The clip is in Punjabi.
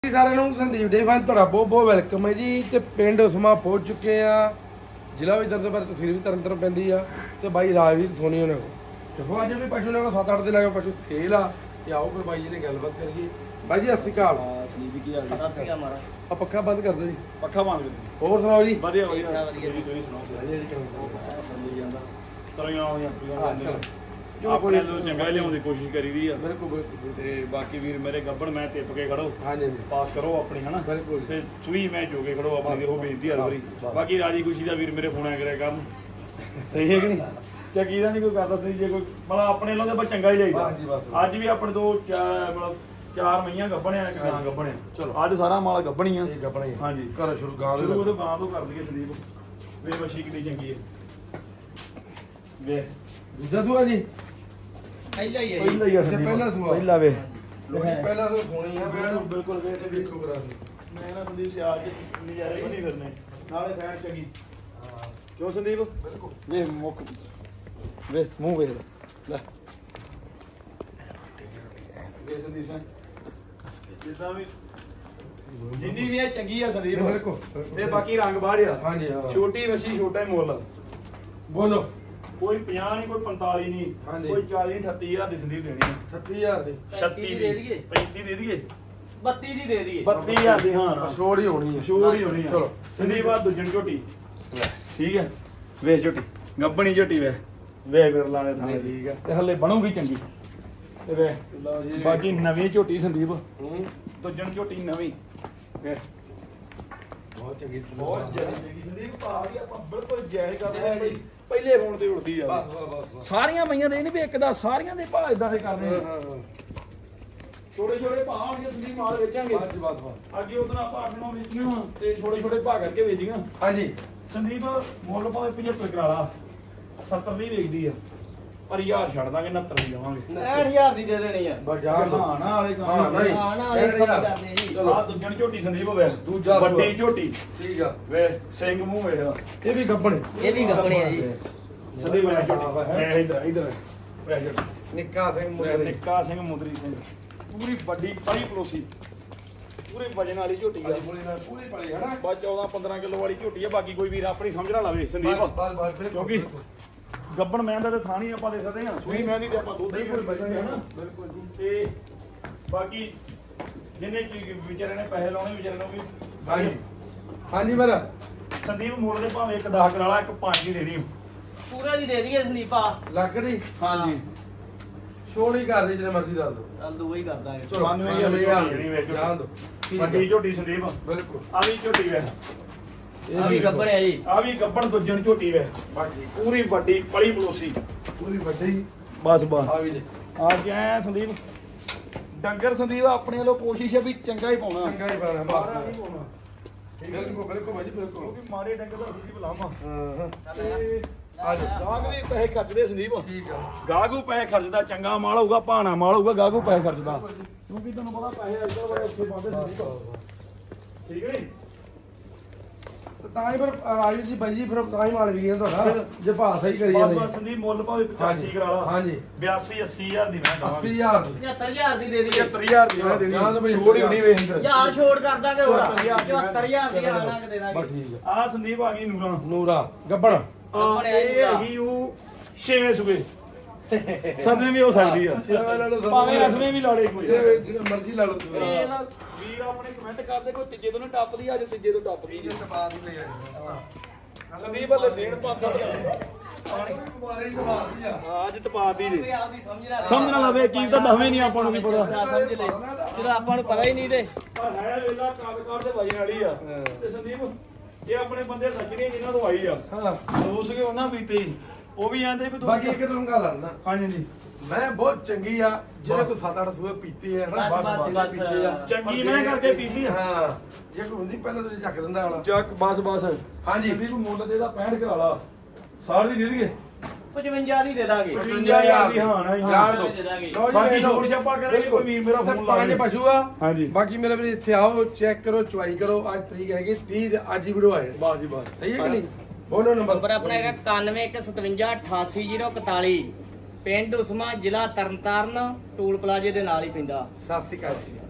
ਸਾਰਿਆਂ ਨੂੰ ਸੰਦੀਪ ਡੇ ਫਨ ਤੁਹਾਡਾ ਬਹੁਤ ਬਹੁਤ ਵੈਲਕਮ ਹੈ ਜੀ। ਤੇ ਪਿੰਡ ਉਸਮਾ ਪਹੁੰਚ ਚੁੱਕੇ ਆ, ਜ਼ਿਲ੍ਹਾ ਵੀ ਤਰਨਤਾਰਨ, ਤਹਿਸੀਲ ਵੀ ਤਰਨਤਾਰਨ ਪੈਂਦੀ ਆ। ਤੇ ਬਾਈ ਰਾਜਵੀਰ ਸੋਨੀ ਉਹਨਾਂ ਕੋਲ ਦੇਖੋ ਅੱਜ ਵੀ ਪਸ਼ੂ ਨੇ 7-8 ਦੇ ਲੱਗੇ ਪਸ਼ੂ ਸੇਲ ਆ। ਤੇ ਆਓ ਫਿਰ ਬਾਈ ਜੀ ਨੇ ਗੱਲਬਾਤ ਕਰੀਏ। ਬਾਈ ਜੀ ਸਤਿ ਸ਼੍ਰੀ ਅਕਾਲ। ਸੰਦੀਪ ਕੀ ਹਾਲ ਹੈ? ਸਤਿ ਸ਼੍ਰੀ ਅਕਾਲ ਮਾਰਾ। ਆ ਪੱਖਾ ਬੰਦ ਕਰ ਦਿਓ ਜੀ। ਪੱਖਾ ਬੰਦ ਕਰ ਦਿਓ। ਹੋਰ ਸੁਣਾਓ ਜੀ? ਵਧੀਆ ਵਧੀਆ ਵਧੀਆ ਜੀ, ਤੁਸੀਂ ਸੁਣਾਓ? ਵਧੀਆ ਜੀ, ਚੱਲੀ ਜਾਂਦਾ ਤਰੀਆਂ ਹੋਈਆਂ ਪਈਆਂ ਜੋ ਕੋਈ ਚੰਗਾ ਲਿਆਉਣ ਦੀ ਕੋਸ਼ਿਸ਼ ਕਰੀਦੀ ਆ। ਬਿਲਕੁਲ ਬਿਲਕੁਲ। ਤੇ ਬਾਕੀ ਵੀਰ ਮੇਰੇ ਗੱਬੜ ਮੈਂ ਟਿੱਪ ਕੇ ਖੜੋ, ਹਾਂਜੀ ਪਾਸ ਕਰੋ ਆਪਣੀ ਹਨਾ। ਬਿਲਕੁਲ। ਤੇ ਸੂਈ ਮੈਂ ਜੋ ਕੇ ਖੜੋ ਆਪਣੀ, ਉਹ ਬੇਨਤੀ ਹਰ ਵਾਰੀ। ਬਾਕੀ ਰਾਜੀ ਖੁਸ਼ੀ ਦਾ ਵੀਰ ਮੇਰੇ ਫੋਨ ਆ ਕਰਿਆ ਕਰਨ, ਸਹੀ ਹੈ ਕਿ ਨਹੀਂ? ਚੱਕੀ ਦਾ ਨਹੀਂ ਕੋਈ ਕਰਦਾ ਸੀ, ਜੇ ਕੋਈ ਮਤਲਬ ਆਪਣੇ ਵੱਲੋਂ ਤਾਂ ਬਸ ਚੰਗਾ ਹੀ ਚਾਹੀਦਾ। ਅੱਜ ਵੀ ਆਪਣੇ ਦੋ ਮਤਲਬ 4 ਮਈਆਂ ਗੱਬਣੇ ਆ, ਇੱਕ ਗਾਂ ਗੱਬਣੇ। ਚਲੋ ਅੱਜ ਸਾਰਾ ਮਾਲ ਗੱਬਣੀ ਆ। ਹਾਂਜੀ ਕਰੋ ਸ਼ੁਰੂ। ਗਾਂ ਸ਼ੁਰੂ ਗਾਂ ਤੋਂ ਕਰ ਦਈਏ ਸੰਦੀਪ। ਵੇ ਮੱਛੀ ਕਿੰਨੀ ਚੰਗੀ ਹੈ। ਵੇ ਦੂਜਾ ਸੂਆ ਜੀ? ਪਹਿਲਾ ਹੀ ਹੈ। ਪਹਿਲਾ ਹੀ ਆ ਸੰਦੀਪ। ਪਹਿਲਾ ਸੂਆ। ਪਹਿਲਾ ਵੇ ਪਹਿਲਾ ਤਾਂ ਸੋਣੀ ਆ। ਬਿਲਕੁਲ ਵੇ ਤੇ ਵੇਖੋ ਕਰਾ ਸੀ। ਮੈਂ ਨਾ ਸੰਦੀਪ ਸਿਆਲ ਚ ਨਜ਼ਾਰੇ ਬਣੀ ਫਿਰਨੇ, ਨਾਲੇ ਫੈਨ ਚੰਗੀ। ਕਿਉਂ ਸੰਦੀਪ? ਬਿਲਕੁਲ। ਵੇ ਮੁੱਖ ਵੇ ਮੂੰਹ ਵੇਖ ਲੈ। ਵੇ ਸੰਦੀਪ ਸਿੰਘ ਜਿੱਦਾਂ ਵੀ ਜਿੰਨੀ ਵੀ ਇਹ ਚੰਗੀ ਆ ਸੰਦੀਪ। ਬਿਲਕੁਲ। ਤੇ ਬਾਕੀ ਰੰਗ ਬਾਹਰ ਆ। ਹਾਂਜੀ ਹਾਂ। ਛੋਟੀ ਵੱਛੀ ਛੋਟਾ ਹੀ ਮੁੱਲ। ਬੋਲੋ। ਕੋਈ 50 ਨਹੀਂ, ਕੋਈ 45 ਨਹੀਂ, ਕੋਈ 40 38 ਹਜ਼ਾਰ ਦੀ ਸੰਦੀਪ ਦੇਣੀ ਹੈ। 36000 ਦੀ 36 ਦੀ ਦੇ ਦਈਏ, 35 ਦੇ ਦਈਏ, 32 ਦੀ ਦੇ ਦਈਏ, 32000 ਦੀ। ਹਾਂ ਛੋੜ ਹੀ ਹੋਣੀ ਹੈ। ਸ਼ੋਰ ਹੀ ਹੋਣੀ ਆ। ਚਲੋ ਸੰਦੀਪ ਆ ਦੂਜਣ ਝੋਟੀ ਠੀਕ ਹੈ। ਵੇਖ ਝੋਟੀ ਗੱਬਣੀ ਝੋਟੀ ਵੇ ਫਿਰ ਲਾਣੇ ਥਾਣੇ ਠੀਕ ਆ। ਤੇ ਹੱਲੇ ਬਣੂਗੀ ਚੰਗੀ। ਤੇ ਵੇ ਲਓ ਜੀ। ਬਾਕੀ ਨਵੀਂ ਝੋਟੀ ਸੰਦੀਪ, ਹੂੰ ਦੂਜਣ ਝੋਟੀ ਨਵੀਂ ਵੇ ਬਹੁਤ ਚੰਗੀ। ਬਹੁਤ ਚੰਗੀ ਸੰਦੀਪ। ਭਾਅ ਵੀ ਆਪਾਂ ਬਿਲਕੁਲ ਜਾਇਜ਼ ਕਰਦੇ ਆ। ਪਹਿਲੇ ਫੋਨ ਤੇ ਉੜਦੀ ਆ। ਬਸ ਸਾਰੀਆਂ ਮਈਆਂ ਦੇ ਨਹੀਂ ਵੀ ਇੱਕ ਦਾ, ਸਾਰੀਆਂ ਦੇ ਭਾਅ ਇਦਾਂ ਦੇ ਕਰਨੇ। ਛੋਟੇ ਛੋਟੇ ਭਾਅ ਹੋਣਗੇ ਸੰਦੀਪ, ਮਾਲ ਵੇਚਾਂਗੇ। ਅੱਗੇ ਉਦੋਂ ਆਪਾਂ 8-9 ਵੇਚੀਆਂ ਤੇ ਛੋਟੇ ਛੋਟੇ ਭਾਅ ਕਰਕੇ ਵੇਚੀਆਂ। ਹਾਂਜੀ ਸੰਦੀਪ ਮੁੱਲ ਭਾਵੇਂ 75 ਕਰਾ ਲਾ, 70 ਦੀ ਵੇਚਦੀ ਆ, ਪਰ 1000 ਛੱਡ ਦਾਂਗੇ, 69 ਦੀ ਲਵਾਂਗੇ। 69000 ਦੀ ਦੇ ਦੇਣੀ ਆ। ਬਾਜ਼ਾਰ ਨਾ ਨਾ ਵਾਲੇ ਕੰਮ ਹਾਂ ਨਹੀਂ ਹਾਂ ਨਾ ਇਹ ਕੰਮ ਕਰਦੇ ਜੀ। ਆ ਦੂਜਣ ਝੋਟੀ ਸੰਦੀਪ ਵੇ ਦੂਜਾ ਵੱਡੀ ਝੋਟੀ ਠੀਕ ਆ। ਵੇ ਸਿੰਘ ਮੂੰਹ ਵੇਖਦਾ। ਇਹ ਵੀ ਗੱਬਣ। ਇਹ ਵੀ ਗੱਬਣੇ ਆ ਜੀ। ਸੰਦੀਪ ਵੇ ਝੋਟੀ ਵੇ ਇਧਰ ਇਧਰ ਵੇ ਝੋਟੀ ਨਿੱਕਾ ਸਿੰਘ ਮੁੰਡੇ ਨਿੱਕਾ ਸਿੰਘ ਮੁੰਦਰੀ ਸਿੰਘ, ਪੂਰੀ ਵੱਡੀ ਪਲੀ ਪਲੋਸੀ, ਪੂਰੇ ਵਜਨ ਵਾਲੀ ਝੋਟੀ ਆ। ਪੂਰੀ ਪਲੀ ਹਨਾ। ਬਸ 14-15 ਕਿਲੋ ਵਾਲੀ ਝੋਟੀ ਆ। ਬਾਕੀ ਕੋਈ ਵੀਰ ਆਪਣੀ ਸਮਝ ਨਾ ਲਾਵੇ ਸੰਦੀਪ, ਬਸ ਕਿਉਂਕਿ ਗੱਬਣ ਮੈਂ ਦਾ ਤੇ ਥਾਣੀ ਆਪਾਂ ਦੇ ਸਕਦੇ ਹਾਂ, ਸੂਈ ਮੈਂ ਦੀ ਤੇ ਆਪਾਂ ਦੁੱਧ ਹੀ ਬਿਲਕੁਲ ਬਚਾਂਗੇ ਹਨਾ। ਬਿਲਕੁਲ ਜੀ। ਤੇ ਬਾਕੀ ਜਿਹਨੇ ਵਿਚਾਰੇ ਨੇ ਪੈਸੇ ਲਾਉਣੇ ਵਿਚਾਰੇ ਨੂੰ ਵੀ ਹਾਂਜੀ ਹਾਂਜੀ ਮੇਰਾ ਸੰਦੀਪ ਮੁੱਲ ਦੇ ਭਾਵੇਂ ਇੱਕ 10 ਕਰਾ ਲਾ, ਇੱਕ 5 ਦੀ ਦੇਣੀ ਪੂਰਾ ਦੀ ਦੇ ਦਈਏ ਸੰਦੀਪਾ। ਲੱਖ ਦੀ ਹਾਂਜੀ ਛੋੜ ਹੀ ਕਰ ਦੇ ਜਿਹਨੇ ਮਰਜ਼ੀ ਦੱਸ ਦੋ। ਚੱਲ ਦੋ ਹੀ ਕਰਦਾ ਹੈ। ਚਲੋ 92,000 ਜਾਣ ਦੋ। ਵੱਡੀ ਝੋਟੀ ਸੰਦੀਪ। ਬਿਲਕੁਲ। ਆ ਵੀ ਝੋਟੀ ਵੇ, ਆ ਵੀ ਗੱਬਣੇ ਆ ਜੀ। ਆ ਵੀ ਗੱਬਣ ਦੂਜਣ ਝੋਟੀ ਵੇ, ਬਾਕੀ ਪੂਰੀ ਵੱਡੀ ਪਲੀ ਪਲੋਸੀ। ਪੂਰੀ ਵੱਡੀ ਬਸ ਬਸ ਆ ਵੀ ਦੇ ਆ ਗਿਆ ਸੰਦੀਪ। ਡੰਗਰ ਸੰਦੀਪ ਆਪਣੇ ਵੱਲੋਂ ਕੋਸ਼ਿਸ਼ ਹੈ ਵੀ ਚੰਗਾ ਹੀ ਪਾਉਣਾ, ਚੰਗਾ ਹੀ ਪਾਣਾ ਮਾੜਾ ਬਸ। ਨਹੀਂ ਪਾਉਣਾ। ਬਿਲਕੁਲ ਬਿਲਕੁਲ ਭਾਜੀ ਬਿਲਕੁਲ। ਕਿਉਂਕਿ ਮਾਰੇ ਡੰਗਰ ਦਾ ਅਸੀਂ ਬੁਲਾਵਾ। ਹਾਂ ਤੇ ਆ ਜਾ। ਗਾਹਕ ਵੀ ਪੈਸੇ ਖਰਚਦੇ ਸੰਦੀਪ। ਠੀਕ ਆ। ਗਾਹਕੂ ਪੈਸੇ ਖਰਚਦਾ, ਚੰਗਾ ਮਾਲ ਹੋਊਗਾ, ਭਾਣਾ ਮਾਲ ਹੋਊਗਾ, ਗਾਹਕੂ ਪੈਸੇ ਖਰਚਦਾ। ਕਿਉਂਕਿ ਤੁਹਾਨੂੰ ਪਤਾ ਪੈਸੇ ਅੱਜ ਕੱਲ੍ਹ ਬੜੇ ਔਖੇ ਪਾਉਂਦੇ ਸੰਦੀਪ। ਠੀਕ ਹੈ ਨੀ? ਤਾਂ ਹੀ ਫਿਰ ਆਯੂ ਜੀ ਬਾਈ ਜੀ ਫਿਰ ਤਾਂ ਹੀ ਮਾਲ ਵੀ ਗਿਆ ਤੁਹਾਡਾ, ਜੇ ਭਾਅ ਸਹੀ ਕਰੀ ਬਸ ਜਾਂਦੇ। ਬਸ ਸੰਦੀਪ ਮੁੱਲ ਭਾਵੇਂ 85 ਕਰਾ ਲਾ, ਹਾਂਜੀ 82-80 ਹਜ਼ਾਰ ਦੀ ਮੈਂ ਦਵਾਂਗੇ। 80000 ਦੀ 75000 ਦੀ ਦੇ ਦਈਏ। 75000 ਦੀ ਮੈਂ ਦੇਣੀ। ਜਾਂ ਤਾਂ ਬਈ ਛੋੜ ਹੀ ਹੋਣੀ ਵੇਖ ਇੰਦਰ। ਯਾਰ ਛੋੜ ਕਰ ਦਾਂਗੇ ਹੋਰ। 74,000 74000 ਦੀ ਆਣਾ ਕਿ ਦੇ ਬਸ ਦਾਂਗੇ। ਠੀਕ ਆ। ਆਹ ਸੰਦੀਪ ਆ ਗਈ ਨੂਰਾਂ। ਨੂਰਾ ਗੱਬਣ ਆਹ ਇਹ ਹੈਗੀ ਉਹ 6ਵੇਂ ਸੂਬੇ, 7ਵੇਂ ਵੀ ਹੋ ਸਕਦੀ ਆ, ਭਾਵੇਂ 8ਵੇਂ ਵੀ ਲਾ ਲੇ ਕੋਈ। ਜਿਹੜਾ ਮਰਜ਼ੀ ਲਾ ਲਓ ਇਹ ਨਾ ਵੀਰ ਆਪਣੇ ਕਮੈਂਟ ਕਰਦੇ ਕੋਈ ਤੀਜੇ ਤੋਂ ਨਹੀਂ ਟੱਪਦੀ, ਅੱਜ ਤੀਜੇ ਤੋਂ ਟੱਪ ਗਈ ਜੀ। ਸੰਦੀਪ ਹਲੇ ਦੇਣ 5-7 ਅੱਜ ਟਪਾਤੀ ਜੀ। ਕੋਈ ਆਪਦੀ ਸਮਝ ਲੈ। ਸਮਝ ਨਾ ਲਵੇ ਕੀ ਤਾਂ ਦਸਵੇਂ ਨਹੀਂ ਆਪਾਂ ਨੂੰ ਵੀ ਪਤਾ, ਸਮਝ ਲੈ ਜਦੋਂ ਆਪਾਂ ਨੂੰ ਪਤਾ ਹੀ ਨਹੀਂ ਤੇ। ਪਰ ਹੈ ਵੇਲਾ ਕਾਗਕਾਰ ਦੇ ਵਜਨ ਵਾਲੀ ਆ। ਤੇ ਸੰਦੀਪ ਇਹ ਆਪਣੇ ਬੰਦੇ ਸੱਜਣੇ ਜਿਨ੍ਹਾਂ ਤੋਂ ਆਈ ਆ, ਹਾਂ ਦੋਸ ਕੇ ਉਹਨਾਂ ਬੀਤੇ ਉਹ ਵੀ ਆਂਦੇ ਵੀ ਬਾਕੀ ਇੱਕ ਤੁਹਾਨੂੰ ਗੱਲ ਆਂਦਾ ਹਾਂਜੀ ਜੀ ਮੈਂ ਬਹੁਤ ਚੰਗੀ ਆ, ਜਿਹੜੇ ਕੋਈ 7-8 ਸੂਏ ਪੀਤੇ ਆ ਨਾ ਬਸ ਪੀਤੇ ਆ। ਚੰਗੀ ਮੈਂ ਕਰਕੇ ਪੀਤੀ ਆ। ਹਾਂ ਜੇ ਕੋਈ ਹੁੰਦੀ ਪਹਿਲਾਂ ਤੁਸੀਂ ਚੱਕ ਦਿੰਦਾ ਵਾਲਾ। ਚੱਕ ਬਸ ਬਸ ਹਾਂਜੀ ਸੰਦੀਪ ਮੁੱਲ ਦੇ ਦਾ 65 ਕਰਾ ਲਾ, 60 ਦੀ ਦੇ ਦੇਈਏ। 55 ਦੀ ਦੇ ਦਾਂਗੇ। 55,000 ਦੀ ਹਾਂ ਨਾ ਜਾਣ ਦੋ। ਦੇ ਦਾਂਗੇ। ਲਓ ਜੀ ਬਾਕੀ ਵੇਖ ਲਓ। ਛੋੜ ਛਾਪਾ ਕਰਾਂਗੇ, ਕੋਈ ਵੀਰ ਮੇਰਾ ਫੋਨ ਲਾ ਪੰਜ ਦੇ। ਪਸ਼ੂ ਆ। ਹਾਂਜੀ ਬਾਕੀ ਮੇਰੇ ਵੀਰ ਇੱਥੇ ਆਓ, ਚੈੱਕ ਕਰੋ, ਚੁਆਈ ਕਰੋ। ਅੱਜ ਤਰੀਕ ਹੈਗੀ 30 ਤੇ ਅੱਜ ਹੀ ਵੀਡੀਓ ਆਏ। ਬਸ ਜੀ ਬਸ ਸਹੀ ਹੈ ਕਿ ਨਹੀਂ? ਬੋਲੋ ਨੰਬਰ ਨੰਬਰ ਆਪਣਾ ਹੈਗਾ 9115588041, ਪਿੰਡ ਉਸਮਾ, ਜ਼ਿਲ੍ਹਾ ਤਰਨਤਾਰਨ, ਟੂਲ ਪਲਾਜ਼ੇ ਦੇ ਨਾਲ ਹੀ ਪੈਂਦਾ। ਸਤਿ ਸ਼੍ਰੀ ਅਕਾਲ ਜੀ।